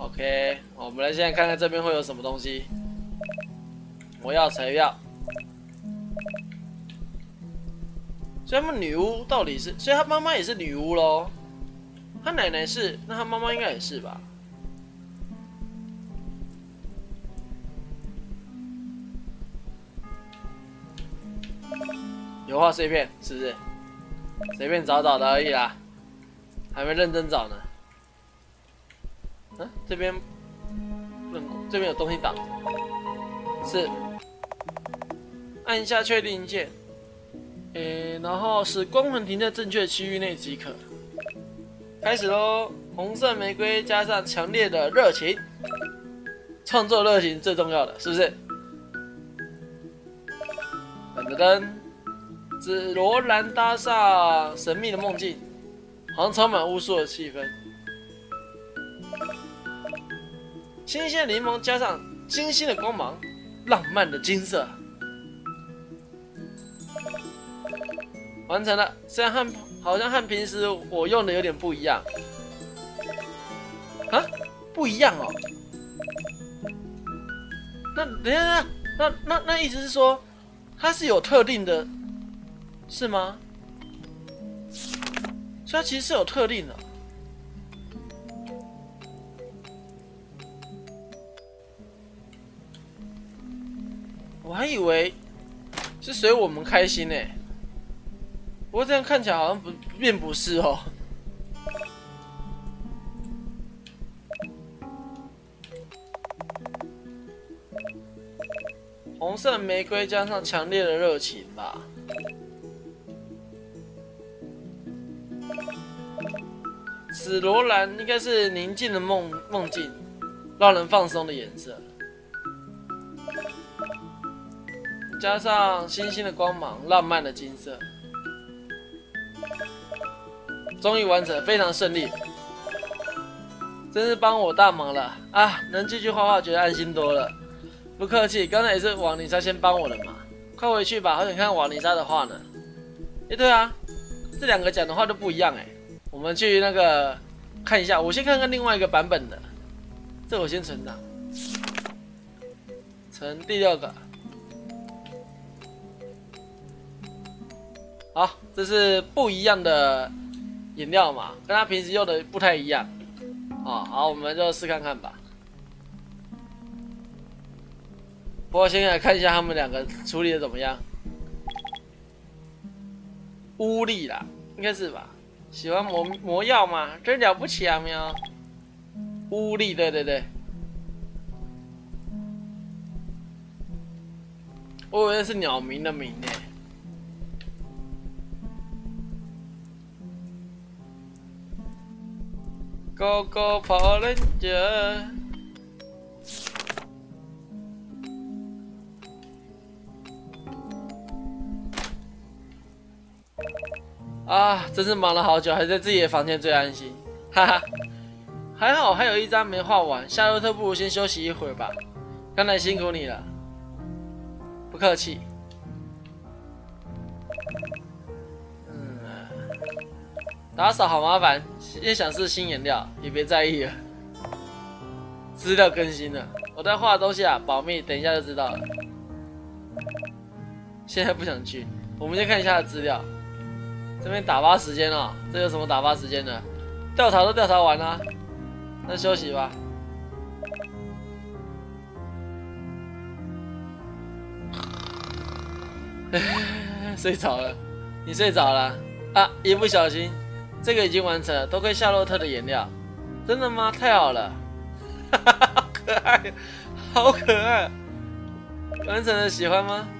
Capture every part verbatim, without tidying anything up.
OK， 我们来现在看看这边会有什么东西。魔药材料。所以他们女巫到底是，所以他妈妈也是女巫咯。他奶奶是，那他妈妈应该也是吧？油画碎片是不是？随便找找的而已啦，还没认真找呢。啊，这边不能，这边有东西挡，是按下确定键，诶，然后使光环停在正确区域内即可。开始喽！红色玫瑰加上强烈的热情，创作热情最重要的，是不是？噔噔噔，紫罗兰搭上神秘的梦境，好像充满巫术的气氛。新鲜柠檬加上金星的光芒，浪漫的金色。完成了，虽然和好像和平时我用的有点不一样。啊，不一样哦。那等一下，那那那意思是说，它是有特定的，是吗？所以它其实是有特定的。我还以为是随我们开心呢。不过这样看起来好像不并不是哦。红色玫瑰加上强烈的热情吧。紫罗兰应该是宁静的梦梦境，让人放松的颜色。加上星星的光芒，浪漫的金色。终于完成，非常顺利，真是帮我大忙了啊！能继续画画，觉得安心多了。不客气，刚才也是瓦妮莎先帮我的嘛。快回去吧，好想看瓦妮莎的画呢。哎，对啊，这两个讲的话都不一样哎。我们去那个看一下，我先看看另外一个版本的。这我先存档，存第六个。好，这是不一样的饮料嘛，跟他平时用的不太一样。啊，好，我们就试看看吧。不过先来看一下他们两个处理的怎么样。乌力啦，应该是吧？喜欢魔魔药嘛，真了不起啊，喵！乌力，对对对。我以为是鸟鸣的鸣呢。Go Go Power Ranger！ 啊，真是忙了好久，还在自己的房间最安心，哈哈。还好还有一张没画完，夏洛特不如先休息一会儿吧。刚才辛苦你了，不客气。嗯，打扫好麻烦，也想试新颜料，也别在意了。资料更新了，我在画的东西啊，保密，等一下就知道了。现在不想去，我们先看一下资料。这边打发时间哦，这有什么打发时间的？调查都调查完了，那休息吧。睡着了，你睡着了啊？一不小心，这个已经完成了，多亏夏洛特的颜料。真的吗？太好了，好可爱，好可爱。完成了，喜欢吗？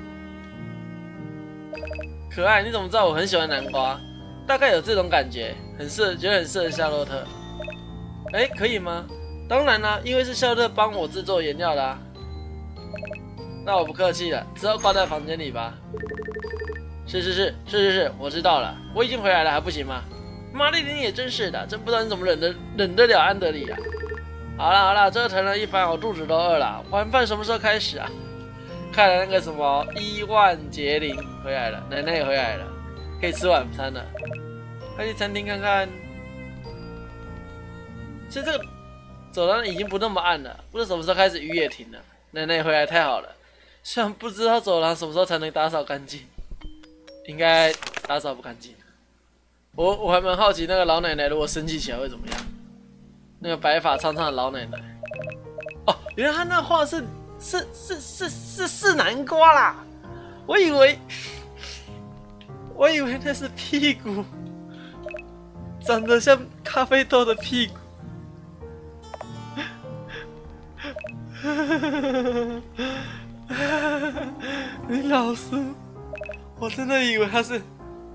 可爱，你怎么知道我很喜欢南瓜？大概有这种感觉，很适合，觉得很适合夏洛特。哎，可以吗？当然啦，因为是夏洛特帮我制作颜料的啊。那我不客气了，只好挂在房间里吧。是是是是是是，我知道了，我已经回来了，还不行吗？玛丽琳也真是的，真不知道你怎么忍得忍得了安德里啊。好了好了，折腾了一番，我肚子都饿了，晚饭什么时候开始啊？看了那个什么伊万杰林回来了，奶奶也回来了，可以吃晚餐了。快去餐厅看看。其实这个走廊已经不那么暗了，不知道什么时候开始雨也停了。奶奶回来太好了，虽然不知道走廊什么时候才能打扫干净，应该打扫不干净。我我还蛮好奇那个老奶奶如果生气起来会怎么样。那个白发苍苍的老奶奶，哦，原来她那画是是是是是是南瓜啦，我以为我以为那是屁股，长得像咖啡豆的屁股。林老师，我真的以为他是，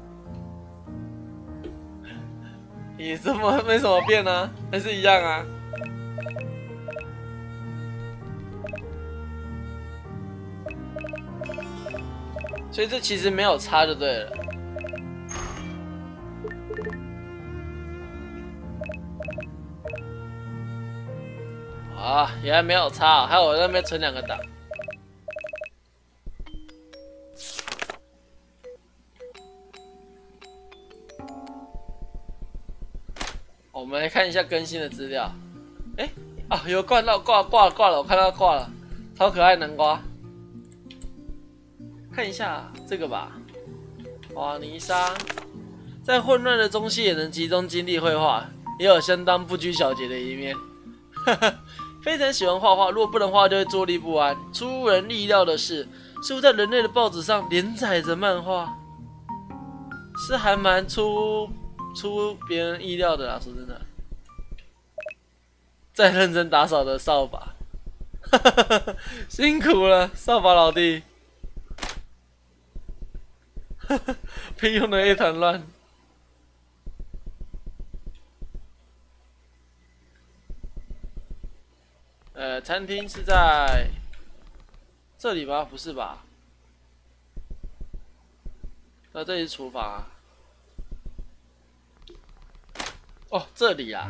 也这么没什么变啊，还是一样啊。所以这其实没有差就对了。啊，原来没有差、哦，还有我在那边存两个档。我们来看一下更新的资料。哎、欸，啊，有挂到挂挂了挂了，我看到挂了，超可爱南瓜。看一下这个吧，瓦尼莎，在混乱的中期也能集中精力绘画，也有相当不拘小节的一面。非常喜欢画画，如果不能画就会坐立不安。出人意料的是，似乎在人类的报纸上连载着漫画，是还蛮出出别人意料的啦。说真的，在认真打扫的扫把，辛苦了，扫把老弟。屁用的一团乱。呃，餐厅是在这里吗？不是吧？那、啊、这里是厨房啊。哦，这里啊。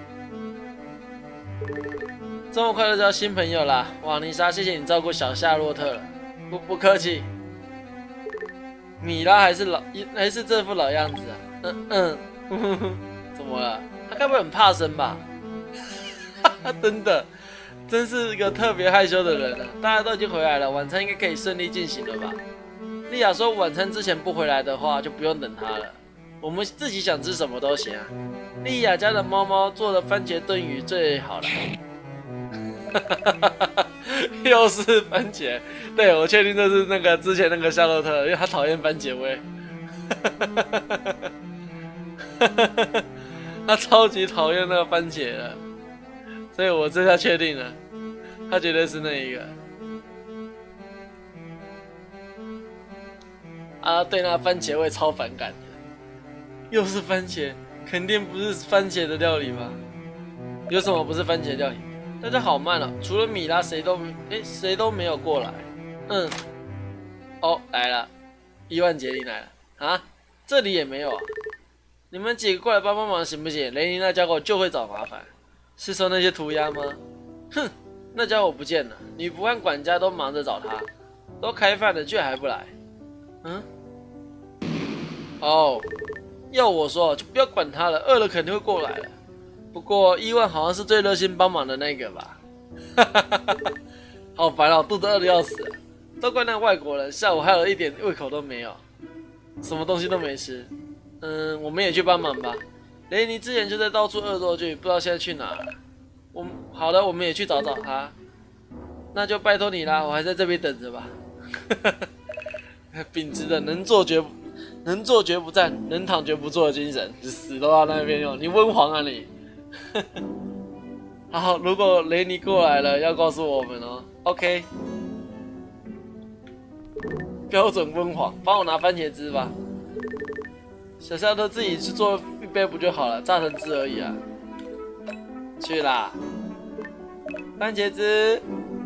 这么快就交新朋友啦，瓦尼莎，谢谢你照顾小夏洛特了，不不客气。米拉还是老还是这副老样子啊？嗯嗯，呵呵呵怎么了？他该不会很怕生吧？真的，真是个特别害羞的人啊！大家都已经回来了，晚餐应该可以顺利进行了吧？莉亚说晚餐之前不回来的话，就不用等他了。我们自己想吃什么都行啊。莉亚家的猫猫做的番茄炖鱼最好了。又是番茄，对，我确定这是那个之前那个夏洛特，因为他讨厌番茄味。他超级讨厌那个番茄的，所以我这下确定了，他绝对是那一个。啊，对那番茄味超反感的，又是番茄，肯定不是番茄的料理吧？有什么不是番茄料理？大家好慢哦，除了米拉，谁都哎谁都没有过来。嗯，哦来了，伊万杰林来了啊，这里也没有啊。你们几个过来帮帮忙行不行？雷尼那家伙就会找麻烦。是说那些涂鸦吗？哼，那家伙不见了，女仆和管家都忙着找他，都开饭了却还不来。嗯，哦，要我说就不要管他了，饿了肯定会过来了。不过伊万好像是最热心帮忙的那个吧？好烦哦，肚子饿得要死了。都怪那外国人，下午还有一点胃口都没有，什么东西都没吃。嗯，我们也去帮忙吧。雷尼之前就在到处恶作剧，不知道现在去哪了。我好的，我们也去找找他。那就拜托你啦，我还在这边等着吧。秉持着能做绝能做绝不战，能躺绝不坐的精神，死都要那边用。你温皇啊你！好，如果雷尼过来了，要告诉我们哦。OK， 标准温皇，帮我拿番茄汁吧。小夏都自己去做一杯不就好了，榨成汁而已啊。去啦，番茄汁，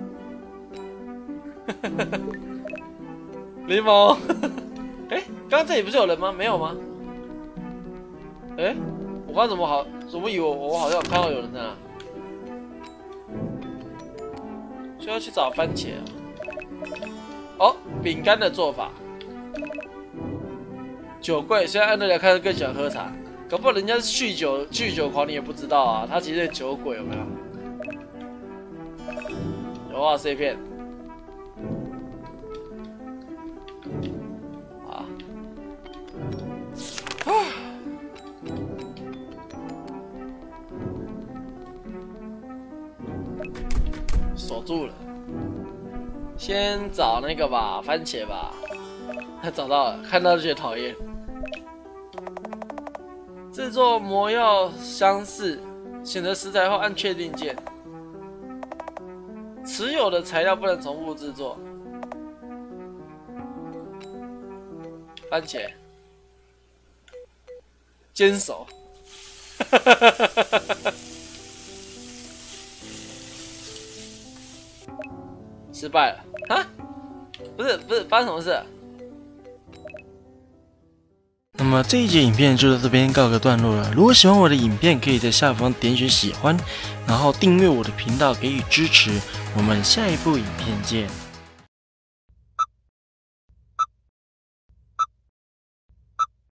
柠檬。哎，刚刚这里不是有人吗？没有吗？哎，我刚怎么好，怎么以为我好像看到有人在那？需要去找番茄啊。哦，饼干的做法。酒柜，虽然安德烈看着更喜欢喝茶，搞不好人家是酗酒酗酒狂，你也不知道啊。他其实是酒鬼，有没有？ 油画碎片。啊！啊！锁住了。先找那个吧，番茄吧。找到了，看到就觉得讨厌。制作魔药相似，选择食材后按确定键。持有的材料不能重复制作。番茄，坚守。失败了啊！不是不是，发生什么事？那么这一节影片就到这边告个段落了。如果喜欢我的影片，可以在下方点选喜欢，然后订阅我的频道给予支持。我们下一部影片见。